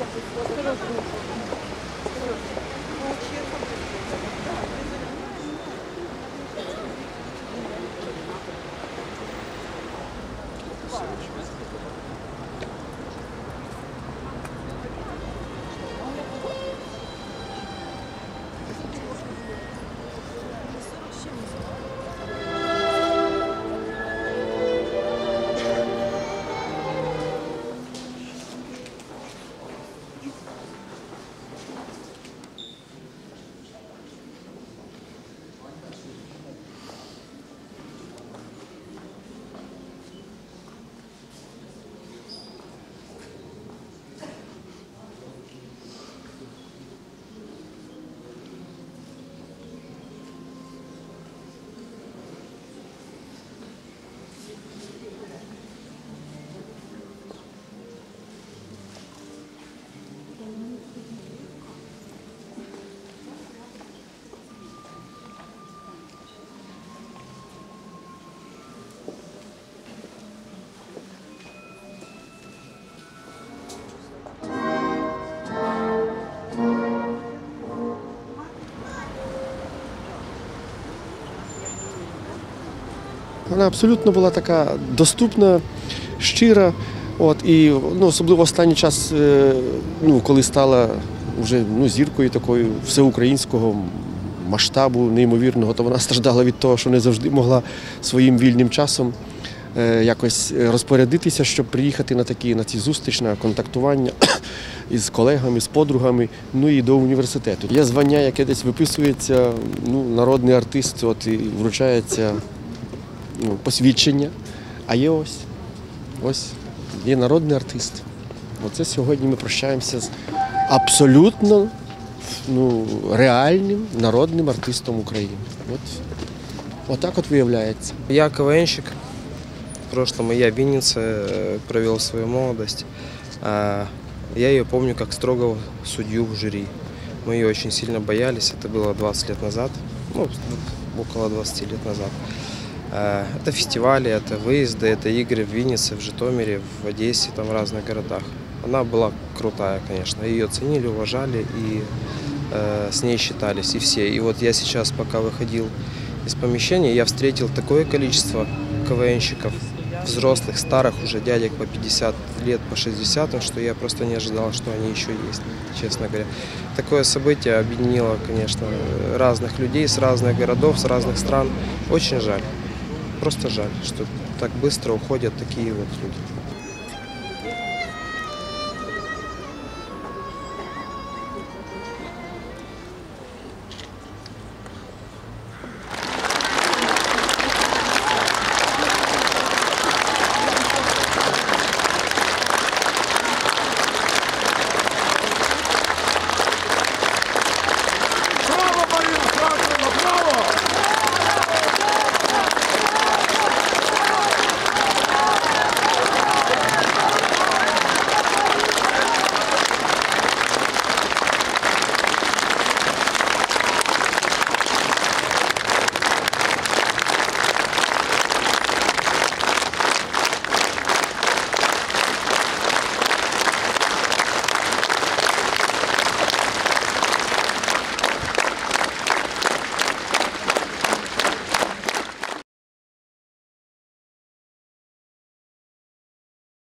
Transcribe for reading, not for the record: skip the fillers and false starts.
Вона абсолютно була така доступна, щира. І особливо останній час, коли стала вже зіркою такою всеукраїнського масштабу, неймовірного, то вона страждала від того, що не завжди могла своїм вільним часом якось розпорядитися, щоб приїхати на ці зустрічі, на контактування із колегами, з подругами, і до університету. Є звання, яке десь виписується, народний артист, і вручається посвідчення, а є ось є народний артист. Оце сьогодні ми прощаємося з абсолютно реальним народним артистом України. Отак виявляється. Я КВНщик. В прошлом я в Виннице провел свою молодость. Я ее помню как строгого судью в жюри. Мы ее очень сильно боялись. Это было 20 лет назад, около 20 лет назад. Это фестивали, это выезды, это игры в Виннице, в Житомире, в Одессе, в разных городах. Она была крутая, конечно. Ее ценили, уважали и с ней считались и все. И вот я сейчас, пока выходил из помещения, я встретил такое количество КВНщиков, взрослых, старых уже дядек по 50 лет, по 60, что я просто не ожидал, что они еще есть, честно говоря. Такое событие объединило, конечно, разных людей с разных городов, с разных стран. Очень жаль. Просто жаль, что так быстро уходят такие вот люди.